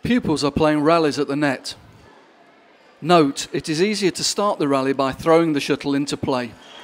Pupils are playing rallies at the net. Note, it is easier to start the rally by throwing the shuttle into play.